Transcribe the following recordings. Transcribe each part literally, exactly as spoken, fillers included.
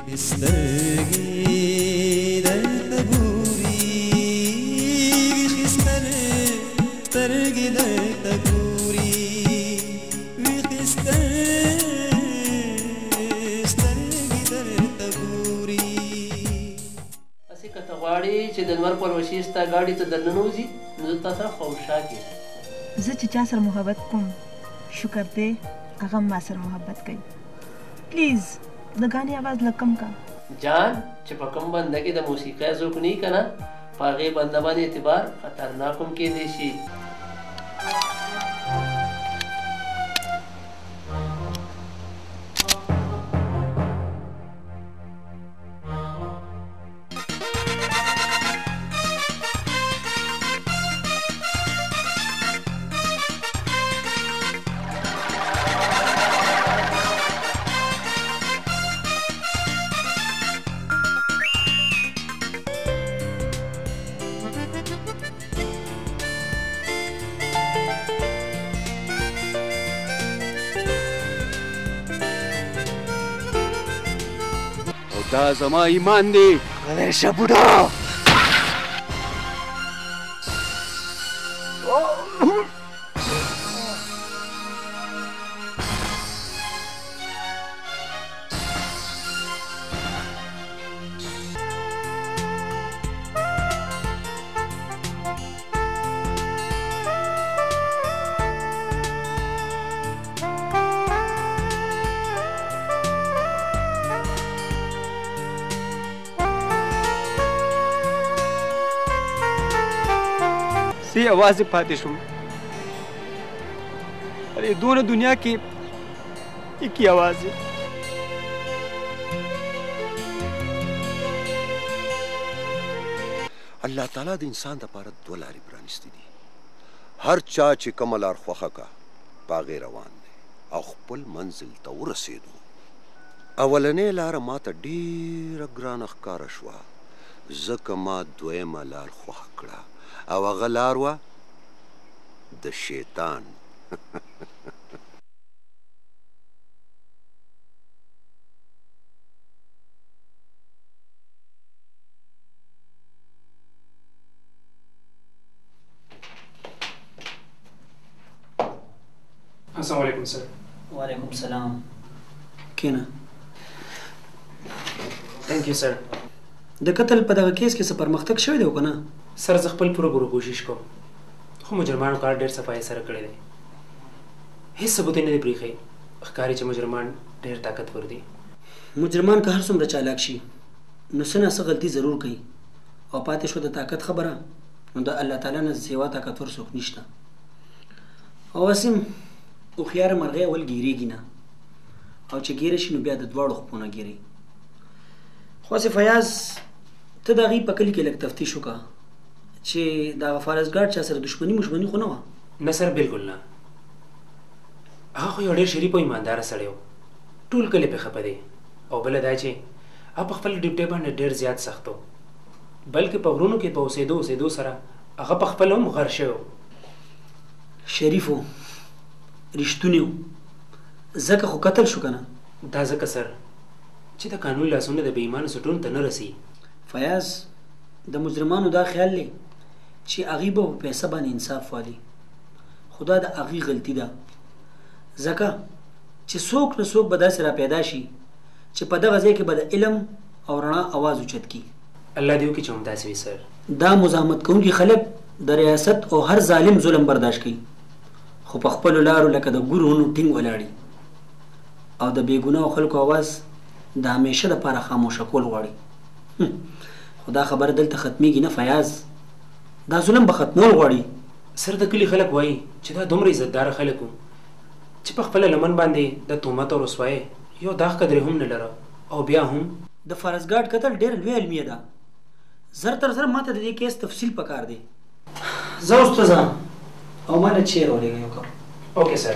سترګې درته ګوري ویښې سترګې درته ګوري ویښې سترګې درته ګوري. هسې که ته غواړې چې د لمر پلوشې ستا ګاډي ته درننوځي نو زه تا سره خواوشا کې زه چې چا سره محبت کوم شکر دی هغه هم ما سره محبت کوي. پلیز د ګانې اواز لږ کم کا جان چې په کوم بنده کې د موسیقۍ ذوق نه وي که نه په هغې بنده باندې اعتبار خطرناک هم کیدی شي. دا زما ایمان دی. غلی شه بوډا. سی आवाज پاتې شوم. ارے دونه دنیا کې ایک ही आवाज है. الله تعالی د انسان لپاره دوه لارې پرانیستې دي. هر چا چې کومه لار خوښه کا په هغې روان دی او خپل منزل ته ورسېدو. اولنۍ لاره ماته ډېره ګرانه ښکاره شوه ځکه ما دویمه لار خوښه کړه او هغه لار وه د شیطان. السلام علیکم سر. وعلیکم السلام. کینه. تhank you سر. د قتل په دغه کیس کې څه پرمختګ شوی دی که نه؟ سر زه خپل پوره پوره کوشش کوم خو مجرمانو کار ډېر صفایي سره کړی دی. هېڅ ثبوت یې نه دی پرېښی. ښکاري چې مجرمان ډېر طاقتور دي. مجرمان که هر څومره چالاک شي نو څه نه څه غلطي ضرور کوي او پاتې شو د طاقت خبره نو د الله تعالی نه سوا طاقتور څوک نشته. او وسیم هوښیاره مرغۍ اول ګیرېږي نه او چې ګیره شي نو بیا د دواړو خپونه ګیري. خو هسې فیاض ته د هغې په کلي کې لږ تفتیش وکړه چې دغه فارزګارډ چا سره دښمني مشمني خو نه وه؟ نه سر بلکل نه. هغه خو یو ډېر شریف او ایمانداره سړی و. ټول کلی پرې خفه دی. او بله دا چې هغه په خپل ډیوټۍ باندې ډېر زیات سخت و بلکې په غرونو کې په اوسېدو اوسېدو سره هغه په خپله هم غر شوی و. شریف و رښتونی و ځکه خو قتل شو که نه؟ دا ځکه سر چې د قانون لاسونه د بې ایمانو سټونو ته نه رسي. فیاض د مجرمانو دا خیال دی چې هغې به په پیسه باندې انصاف والي خو دا د هغې غلطي ده ځکه چې څوک نه څوک به داسې را پیدا شي چې په دغه ځای کې به د علم او رڼا اواز اوچت کړي. الله دې وکړي چې همداسې وي سر. دا مزاحمت کوونکي خلک د ریاست او هر ظالم ظلم برداشت کوي خو په خپلو لارو لکه د ګورونو ټینګ ولاړي او د بېګناهو خلکو اواز د همیشه دپاره خاموشه کول غواړي. خو دا خبره دلته ختمیږي نه فیاض. دا ظلم به ختمول غواړي. سر د کلي خلک وایي چې دا دومره عزتداره خلک وو چې په خپله لمن باندې د تهمت او رسوایۍ یو داغ قدرې هم نه لره او بیا هم د فارزګارډ قتل ډېره لویه علمیه ده. زر تر زر ماته د دې کیس تفصیل پکار دی. زه اوس ته ځم او ما له چیر ولېږه یو کار. اوکې سر.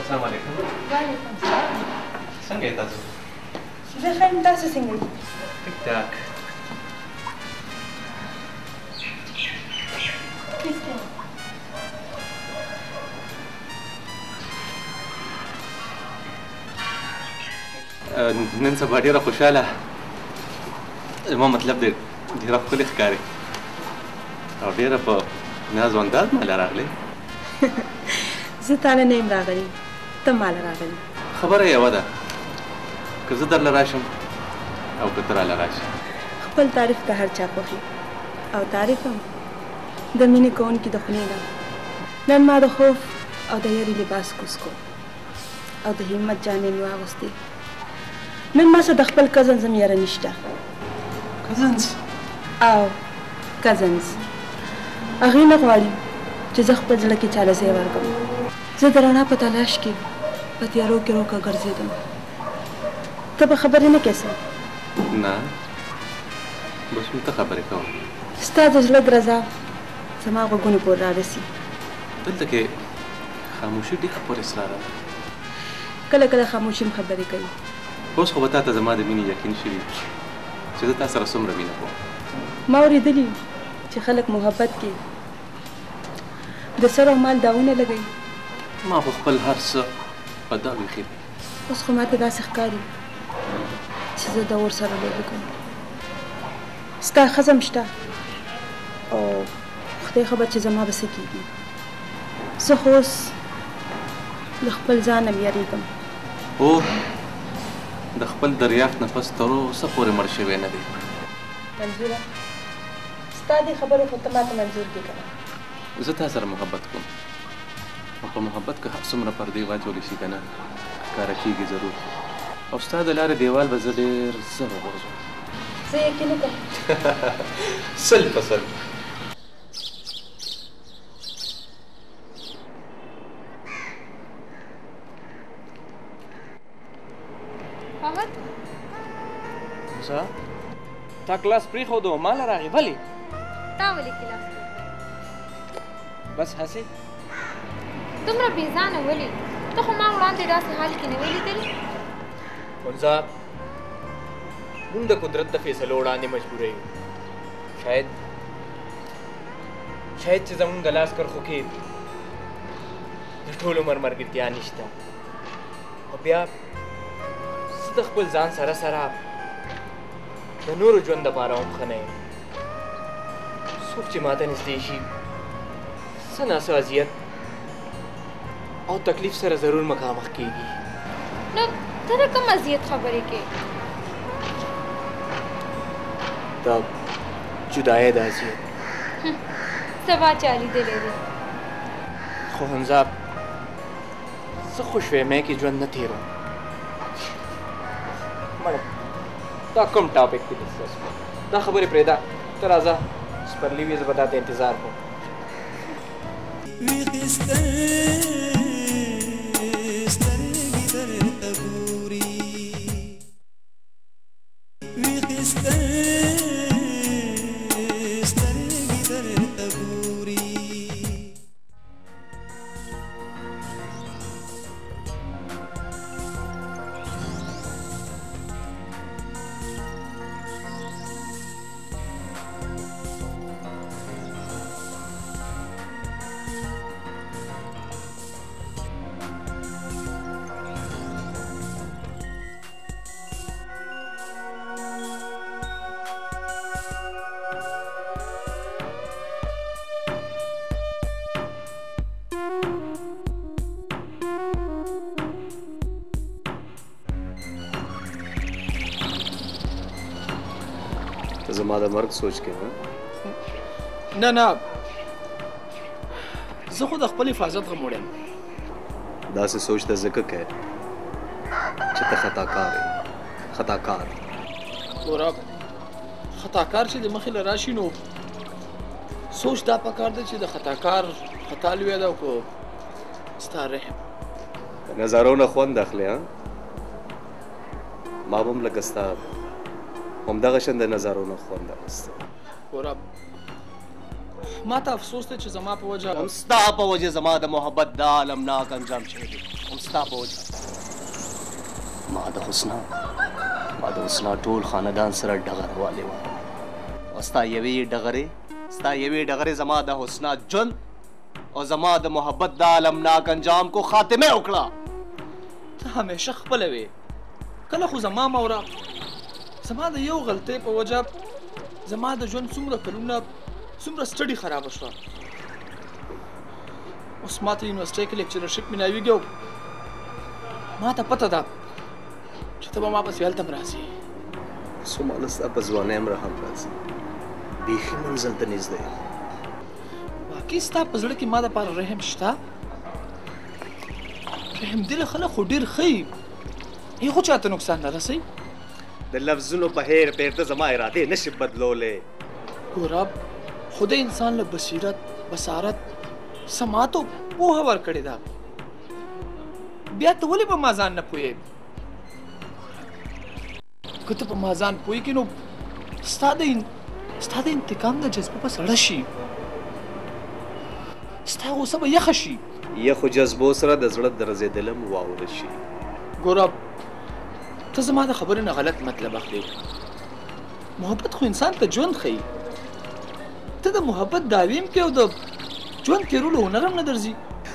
السلام علیکم. وعلیکم السلام. څنګه یې تاسو؟ زه ښه یم، تاسو څنګه یې؟ ټیک ټاک. نن سبا ډېره خوشحاله، زما مطلب دی ډېره ښکلې ښکارې او ډېره په ناز و انداز ماله راغلې. زه تاله نه یم راغلې، ته ماله راغلې. خبره یوه ده، که زه درله راشم او که ته راله راشې. خپل تعریف ته هر چا خوښي او تعریف هم د مینې کوونکي د خونې ده. نن ما د خوف او د یاري لباس کوز کو او د همت جامې مې واغوستې. نن ما سره د خپل کزنز هم یاره نشته. کزنز؟ او کزنز هغوی نه غواړي چې زه خپل زړه کې چاله ځای ورکړم. زه د رڼا په تلاش کې په تیارو کې روکه ګرځېدم. ته به خبرې نه کوې څه؟ نه، بس نو ته خبرې کوه. ستا د زړه درزا زما غوږونو پورې رارسي. دلته کې خاموشي ډېره پورې اسراره ده. کله کله خاموشي هم خبرې کوي. اوس خو به تا ته زما د مینې یقین شوي چې زه تا سره څومره مینه کوم. ما اورېدلي چې خلک محبت کې د سر او مال داونه لګوي. ما خو خپل هر څه په دا ویښې دي. اوس خو ماته داسې ښکاري چې زه د اور سره لوبې کوم. ستا ښځه هم شته او خدای خبر چې زما به څه کېږي. زه خو اوس د خپل ځان هم یېرېږم. هو، د خپل دریافت نه پس تر اوسه پورې مړ شوی نه دی. منظوره، ستا دې خبرو خو ته ماته منظور کړې که نه؟ زه تا سره محبت کوم او په محبت که هر څومره پردې واچولی شي که نه ښکاره کېږي ضرور. او ستا د لارې دیوال به زه ډېر زر وغورځوم. زه یقین وکړم. سل په سل. محمد موسی تا کلاس پرېښودو ماله راغې ولې؟ تا ولې کلاس بس هسې دومره بېځانه ولې؟ ته خو ما وړاندې داسې حال کې نه وې لیدلې. ګلزا، موږ د قدرت د فیصلو وړاندې مجبوره یو. شاید شاید چې زموږ د لاس کرښو کې د ټول عمر ملګرتیا نشته. او بیا زه د خپل ځان سره سره د نورو ژوند دپاره هم ښه نه یم. څوک چې ماته نږدې شي څه ناڅه اذیت او تکلیف سره ضرور مخامخ کېږي. نو ته د کوم اذیت خبرې کوې؟ د جدایۍ د اذیت. سبا چا لیدلی دی؟ خو حمزه، زه خوش ویمه کې ژوند نه تېروم. مړه دا کوم ټاپک دی ډسکس کوو؟ دا خبرې پرېږده، ته راځه سپرلي وي، زه به تا ته انتظار کوم. ویښې سترګې سترګې درته ګوري، ویښې سترګې سترګې درته ګوري. زما د مرګ سوچ کې نه نه، زه خو د خپل حفاظت غموړ یم. داسې سوچ ته ځکه کوې چې ته خطاکار یې. خطاکار ګوره، خطاکار چې د مخې له راشي نو سوچ دا پکار دی چې د خطاکار خطا لویه ده او که ستا رحم. د نظارو نه خوند اخلې ها؟ ما به هم لکه ستا همدغه شان د نظارو نه خوند اخیسته. ګوره، ما ته افسوس دی چې زما په وجه هم ستا په وجه زما د محبت دا المناک انجام شوی دی. هم ستا په وجه ما د حسنا ما د حسنا ټول خاندان سره ډغروالی وه او ستا یوې ډغرې ستا یوې ډغرې زما د حسنا ژوند او زما د محبت د المناک انجام کو خاتمه وکړه. ته همیشه خپله وې کله خو زما موره زما د یو غلطۍ په وجه زما د ژوند څومره کلونه څومره سټډي خرابه شوه. اوس ما ته یونیورسټۍ کې لیکچررشپ میلاویږي او ما ته پته ده چې ته به ما پسې هلته به راځې. څومره ستا په ځوانۍ هم رحم راځي بیخي منزل ته نږدې یم. واقعي ستا په زړه کې ما دپاره رحم شته؟ رحم دله خلک خو ډېر ښه یي هغو چاته نقصان نه رسوي. د لفظونو په هیر پیر ته زما ارادې نشي بدلولی. ګوره خدای انسان له بصیرت بصارت سماعت او پوهه ورکړې ده بیا ته ولې په ما ځان نه پوهېږې؟ که ته په ما ځان پوهېږې نو ستا د ستا د انتقام د جذبه به سړه شي ستا غوسه به یخه شي یخو جذبو سره د زړه د رزېدلم واوره شي. ګوره ته زما د خبرې نه غلط مطلب اخلې. محبت خو انسان ته ژوند ښیي. ته د محبت دعوې هم کوې او د ژوند تېرولو هنر هم نه درځي.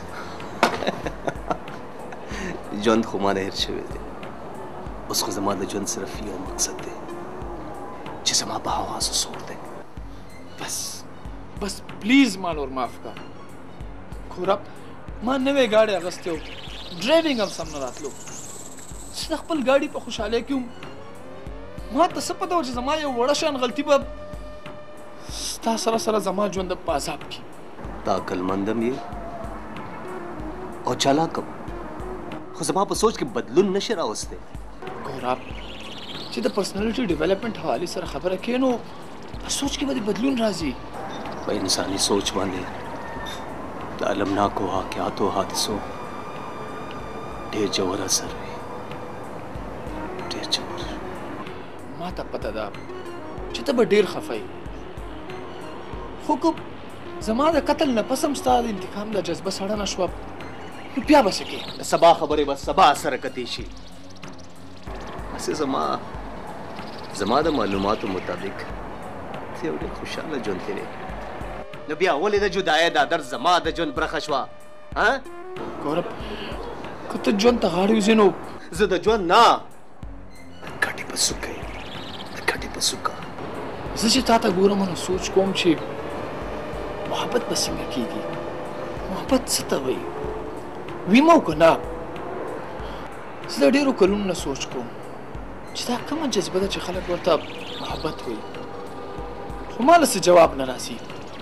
ژوند خو ما نه هېر شوی دی. اوس خو زما د ژوند صرف یو مقصد دی چې زما په حواسو سور دی. بس بس پلیز ما نور معاف کړه. ګوره ما نوې ګاډۍ اخیستې و ډرایوینګ هم سم نه راتلو. چې د خپل ګاډي په خوشحالۍ کې ما ته څه پته وه چې زما یو وړه شان غلطي به ستا سره سره زما ژوند په عذاب کې. ته عقلمندم یې او چالاک هم خو زما په سوچ کې بدلون نشي راوستی. ګوره چې د پرسنالټي ډیولپمنټ حوالې سره خبره کوې نو په سوچ کې به د بدلون راځي. په انساني سوچ باندې د المناکو واقعاتو حادثو ډېر ژور اثر وي ډېر ژور. ما ته پته ده چې ته به ډېر خفه یې خو که زما د قتل نه پس هم ستا د انتقام د جذبه سړه نه شوه نو بیا به څه کوې؟ د سبا خبرې به سبا سره کتې شي. هسې زما زما د معلوماتو مطابق ته یو ډېر خوشحاله ژوند تېرې نو بیا ولې د جدایۍ دا درد زما د ژوند برخه شوه؟ ګوره که ته ژوند ته غاړې وځې نو زه د ژوند نه د کټې په څوکه یم د کټې په څوکه. زه چې تا ته ګورم نو سوچ کوم چې محبت به څنګه کېږي محبت څه ته وایي ویم او که نه. زه د ډېرو کلونو نه سوچ کوم چې دا کومه جذبه ده چې خلک ورته محبت وایي خو ما له څه جواب نه راځي.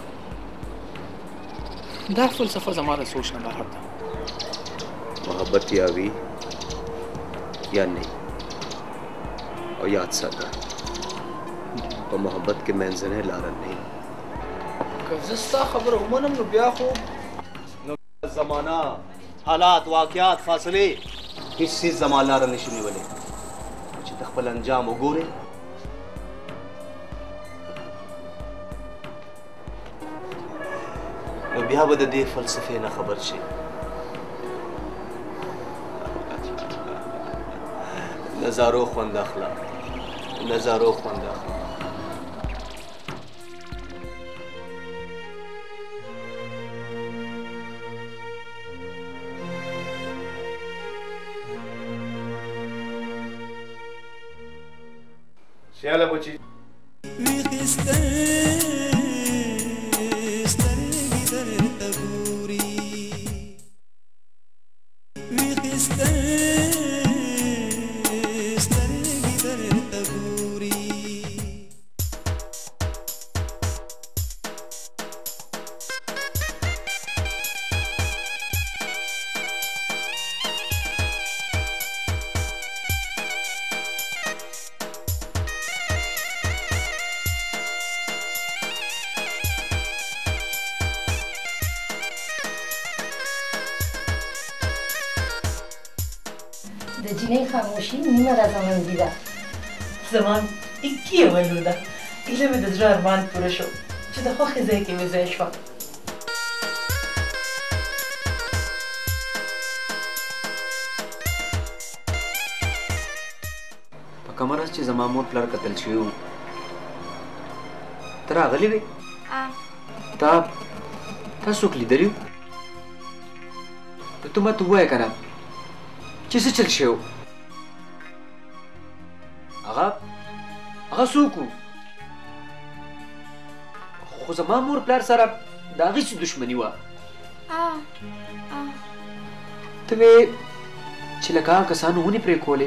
دا فلسفه زما د سوچ نه بهر ده. محبت یا وي یا نه او یاد ساته په محبت کې منځنۍ لاره نه وي. که زه ستا خبره ومنم نو بیا خو نو زمانه حالات واقعات فاصلې هیڅ څیز زما لاره نشي نیولی چې ته خپل انجام وګورې نو بیا به د دې فلسفې نه خبر شي. نظارو خوند اخله نظارو خوند اخله. شیاله بچی ویخې سترګې درته ګوري ویخې سترګې درته ګوري. د جنۍ خاموشي نیمه رازمندي ده. زمان یکي ولوده ایله مې د زړه ارمان پوره شو چې د خوښې ځای کې مې ځای شوه. کوم راز چې زما مور پلار قتل شوي وو ته راغلی وې تا تا څوک لیدلي وو ته ماته ووایه که نه چې څه چل شوی و هغه هغه څوک وو خو زما مور پلار سره د هغې څه دښمني وه ته وې چې لکه هغه کسانو ونې پرې کولې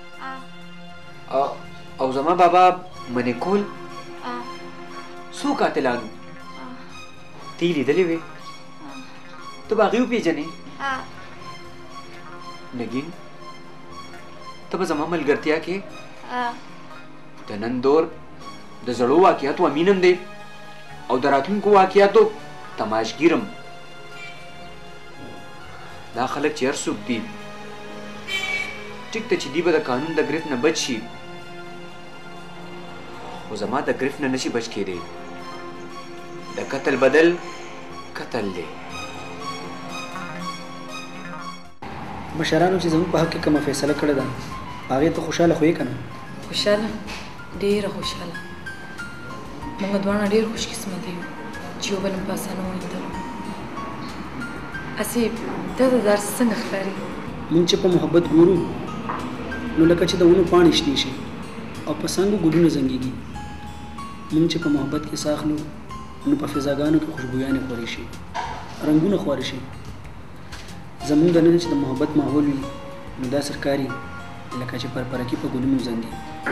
او زما بابا منې کول څو قاتلانو ته یې لیدلې وې ته به هغې وپېژنې نګین ته به زما ملګرتیا کې د نن دور د زړو واقعاتو امینم دی او د راتلونکو واقعاتو تماشګیرم دا خلک چې هر څوک دي ټیک ته چې دی به د قانون د ګرفت نه بچ شي خو زما د ګرفت نه نشي بچ کېدی د قتل بدل قتل دی مشرانو چې زموږ په حق کې کومه فیصله کړې ده هغې ته خوشحاله خو یې که نه خوشحاله ډېره خوشحاله موږ دواړه ډېر خوش قسمته یو چې یو بل مو په اسانه ولیدلو اسې تا ته دا څنګه ښکاري موږ چې په محبت ګورو نو لکه چې د ونو پاڼې شنې شي او په څانګو ګلونه زنګېږي موږ چې په محبت کې ساه اخلو نو په فضاګانو کې خوشبویانې خورې شي رنګونه خواره شي زموږ دننه چې د محبت ماحول وي نو دا سرکاري لکه چې پرپرکي په ګلونو زنګي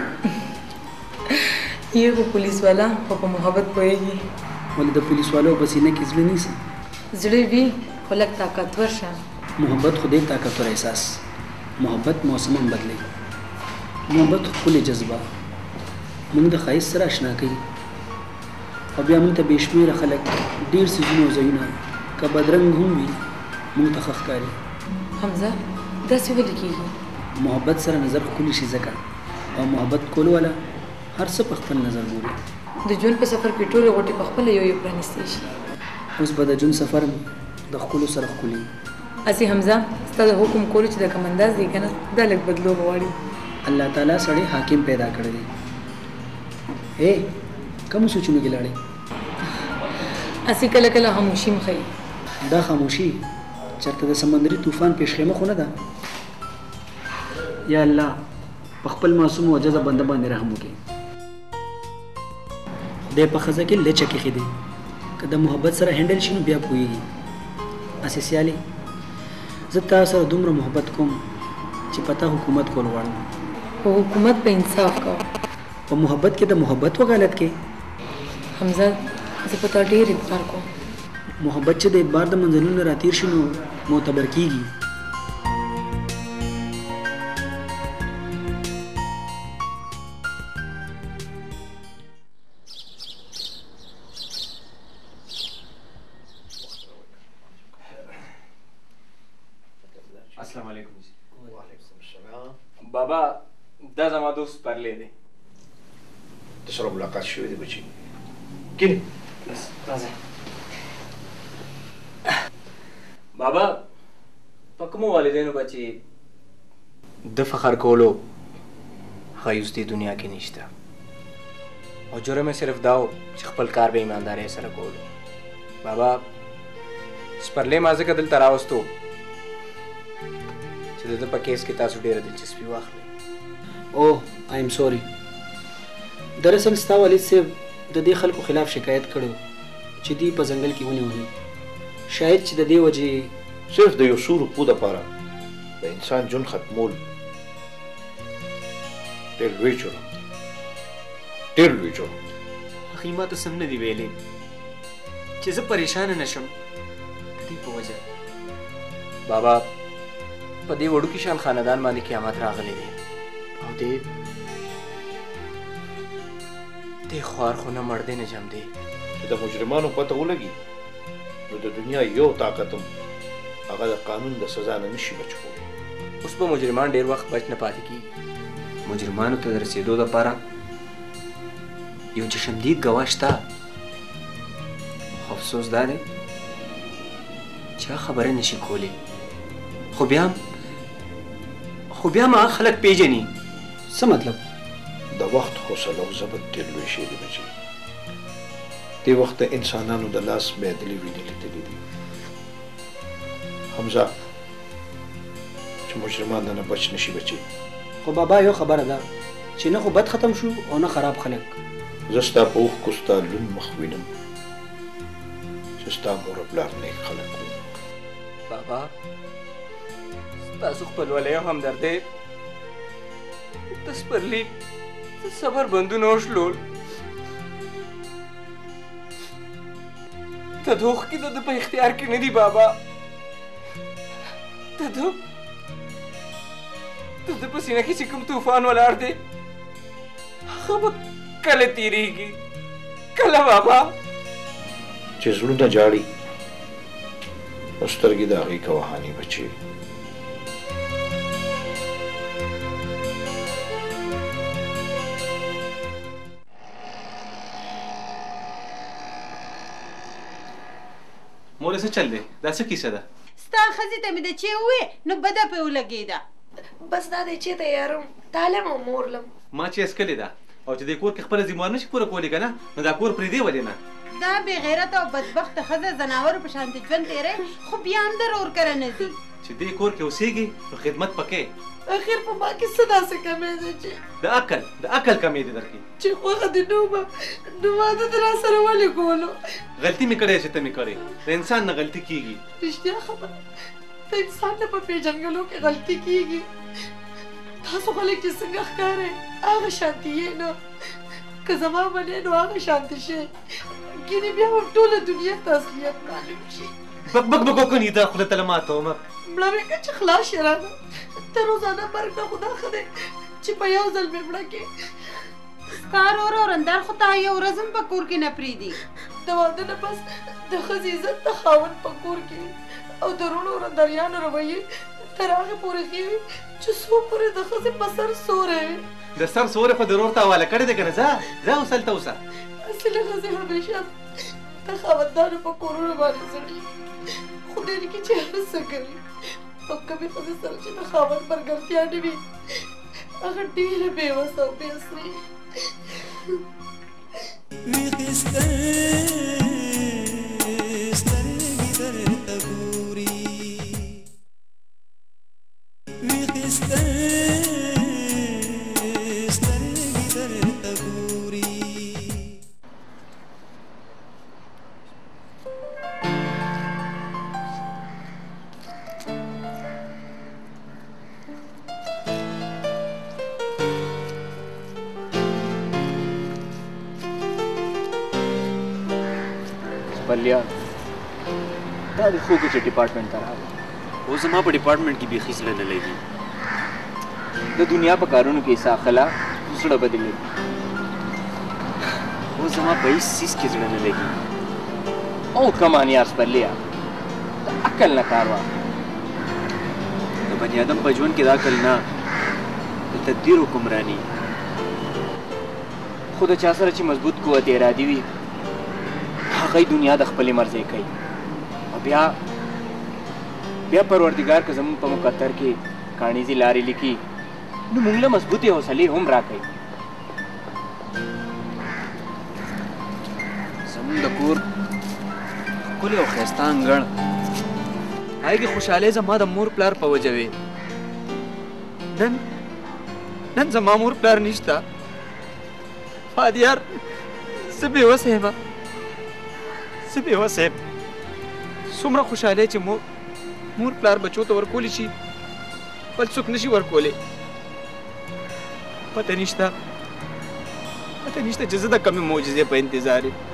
یو خو پولیس والا خو په محبت پوهېږي ولې د پولیس والو په سینه کې زړه نیسي زړه وي خو لږ طاقتور شه محبت خو ډېر طاقتور احساس محبت موسم هم بدلوي محبت ښکلې جذبه موږ د ښایست سره اشنا کوي او بیا موږ ته بې شمېره خلک ډېر څیزونه او ځایونه که بدرنګ هم وي موږ ته ښه ښکاري حمزه داسې ولې کېږي محبت سره نظر ښکلي شي ځکه او محبت کولو والا هر څه په خپل نظر ګوري د ژوند په سفر کې ټولې غوټې په خپله یو یو پرانیستی شي اوس به د ژوند سفر د ښکلو سره ښکلي اسې حمزه ستا د حکم کولو چې د کم انداز دی که نه دا لږ بدلو غواړي الله تعالی سړی حاکم پیدا کړی دی هی کومو سوچونو کې لاړې اسې کله کله خاموشي م ښیي دا خاموشي چېرته د سمندري طوفان پیشخیمه خو نه ده یا الله په خپل معصوم او عجزه بنده باندې رحم وکړي خدای په ښځه کې لچه کښې دی که د محبت سره هینډل شي نو بیا پوهېږي اسې سیالي زه تا سره دومره محبت کوم چې په تا حکومت کول غواړم په حکومت په انصاف کوه په محبت کې د محبت وکالت کې حمزه زه په تا ډېر اعتبار کوم محبت چې د اعتبار د منزلونو نه راتېر شي نو معتبر کېږي السلام علیکم جی وعلیکم السلام بابا دا زما دوست پرلی دی د سره ملاقات شوی دی بچي کینې بس راځئ بابا په کومو والدینو به چې د فخر کولو هغه اوس دې دنیا کې نشته او جرم یې صرف دا و چې خپل کار به ایماندارۍ سره کولو بابا سپرلی ما ځکه دلته راوستو چې د ده په کیس کې تاسو ډېره دلچسپي واخلئ اوه آی ایم سوري دراصل ستا والد صاحب د دې خلکو خلاف شکایت کړی چې دوی په ځنګل کې ونې وهي شاید چې د دې وجې صرف د یو څو روپو دپاره د انسان ژوند ختمول ډېر لوی جرم ډېر لوی جرم هغې ما ته سم نه دي ویلې چې زه پریشانه نه شم د دې په وجه بابا په دې وړوکي شان خاندان باندې قیامت راغلی دی او دې دې خوار خو نه مړ دی نه جم دی چې د مجرمانو پته ولګي نو د دنیا یو طاقت هم هغه د قانون د سزا نه نشي بچ کولی اوس به مجرمان ډېر وخت بچ نه پاتې کېږي مجرمانو ته د رسېدو دپاره یو چشمدید ګواه شته خو افسوس دا دی چې هغه خبره نشي کولی خو بیا خو بیا هم هغه خلک پیژني څه مطلب د وخت حوصله او ضبط ډېر لوی شی دی بچي. دې وخت د انسانانو د لاس معدلې وینې لیدلې دي. حمزه چې مجرمان نه بچ نشي بچي. خو بابا یو خبره ده چې نه خو بد ختم شو او نه خراب خلک. زه ستا په اوښکو ستا لوند مخ وینم چې ستا مور او پلار نیک خلک وو. بابا ستاسو خپلولی او همدردۍ د سپرلي د صبر بندونه وشلول. د ده اوښکې د ده په اختیار کې نه دي بابا. د ده د ده په سینه کې چې کوم طوفان ولاړ دی هغه به کله تېرېږي کله بابا. چې زړونه جاړي نو سترګې د هغې ګواهانې بچي. مورې څه چل دی؟ دا څه کیسه ده؟ ستا ښځې ته مې د چې ووې نو بده پرې ولګېده. بس دا دی چېرته یارم تالم او مورلم. ما چې اسکلې ده او چې دې کور کې خپله ذموار نشي پوره کولی که نه نو دا کور پرېږدې ولې نه؟ دا بې غیرته او بدبخته ښځه زناورو په شانتې ژوند تېری خو بیا هم د رور کره نه ځي. چې دې کور کې اوسېږي نو خدمت پکې. اخر په ما کې څه داسې کمی دی چې د عقل د عقل کمی دی درکې. چې خوښه دې نه وه نو واده دې راسره ولې کولو؟ غلطي مې کړې چې ته مې کړې. د انسان نه غلطي کېږي. رښتیا خبره د انسان نه په پېژنګلو کې غلطي کېږي. تاسو خلک چې څنګه ښکارئ هغه شانتي یې نه. که زما منې نو هغه شانتي شئ. ګینې بیا هم ټوله دنیا ته اصلیت معلوم شي. بک بک بک وکني دا خوله ته له ماته ومه. مړه مې که چې خلاص شې رانه ته روزانه مرګ نه خو دا ښه دی چې په یو ځل مې مړه کې. ستا رور او رندار خو تا یو ورځ هم په کور کې نه پرېږدي. د واده نه پس د ښځې عزت د خاوند په کور کې او د وروڼو رنداریانو رویې تر هغې پورې ښې وي چې څو پورې د ښځې په سر سوری وي. د سر سوری خو د رور ته حواله کړی دی که نه. ځه ځه اوس هلته اوسه. اصلي ښځې همیشه د خاوندانو په کورونو باندې زړېږي. خدای دې کړي چې هر څه کوي او کمې ښځې سره چې د خاوند ملګرتیا نه وي هغه ډېره بېوسه او بې اسرې ویښې سترګې درته ګوري. ویښې سترګې درته ګوري. بلیا دا د خوږو چې ډپارټمنټ ته راغلی اوس زما په ډپارټمنټ کې بیخي زړه نه لګي. د دنیا په کارونو کې حصه اخله زړه به دې لګي. اوس زما په هېڅ څیز کې زړه نه لګي. او کمان یار سپرلیا د عقل نه کار واخله. د بني آدم په ژوند کې د عقل نه د تدبیر حکمراني. خو د چا سره چې مضبوط قوت ارادي وي هغه دنیا د خپلې مرضۍ کوي او بیا بیا پروردګار که زموږ په مقدر کې کاڼیزې لارې لیکي نو موږ له مضبوطې حوصلې هم راکوي. زموږ د کور ښکلې او ښایسته انګړ هغې کې خوشحالۍ زما د مور پلار په وجه وې. نن نن زما مور پلار نشته. فادیار زه بېوسه یم زه بېوسه یم. څومره خوشحالۍ چې مور مور پلار بچو ته ورکولی شي بل څوک نشي ورکولی. پته نشته پته نشته چې زه د کومې معجزې په انتظار یم.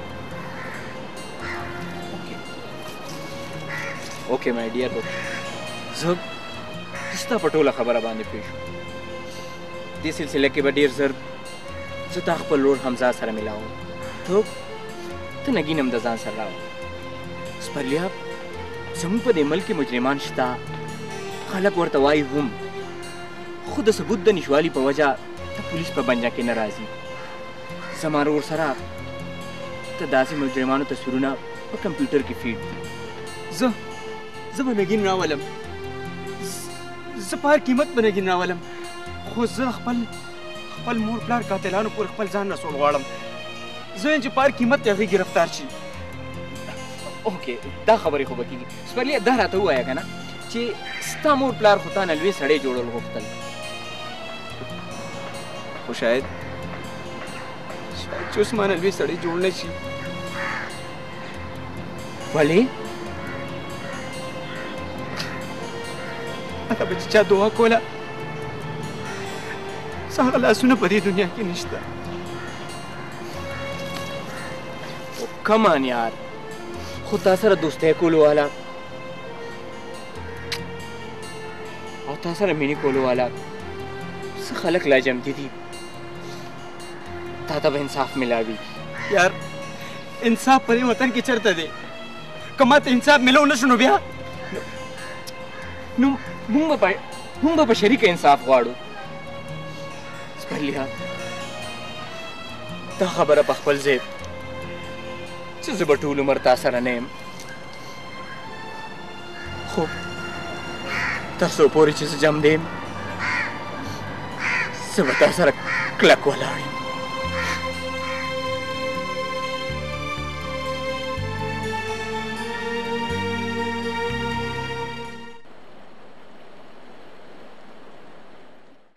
اوکې مای ډیر زه زه ستا په ټوله خبره باندې پوه شوم. دې سلسله کې به ډېر ژر زه تا خپل ورور حمزه سره میلاوم. ته ته نګین هم د ځان سره راوړه. سپرلیا زموږ په دې ملک کې مجرمان شته. خلک ورته وایي هم خو د ثبوت د نشوالي په وجه د پولیس په بنجه کې نه راځي. زما ورور سره ته داسې مجرمانو تصویرونه په کمپیوټر کې فیډ دي. زه زه به نګین راولم. زه په هر قیمت به نګین راولم. خو زه خپل خپل مور پلار قاتلانو پورې خپل ځان رسول غواړم زه وایم چې په هر قیمت ته هغوی ګرفتار شي اوکې دا خبرې خو به کېږي سپرليه دا راته ووایه که نه چې ستا مور پلار خو تا نه لوی سړی جوړول غوښتل خو شاید شاید چې اوس ما نه لوی سړی جوړ نه شي ولې هغه به چې چا دعا کوله څه هغه لاسونه په دې دنیا کې نشته کمان یار خو تا سره دوستی کولو والا او تا سره مینې کولو والا څه خلک لا جمدي دي تا ته به انصاف ملاوي یار انصاف په دې وطن کې چېرته دی که ما ته انصاف ملو نه شو نو بیا نو موږ به موږ به په شریکه انصاف غواړو سپرليه دا خبره په خپل ځای چې زه به ټول عمر تا سره نه یم خو تر څو پورې چې زه جمد یم زه به تا سره کلک ولاړ یم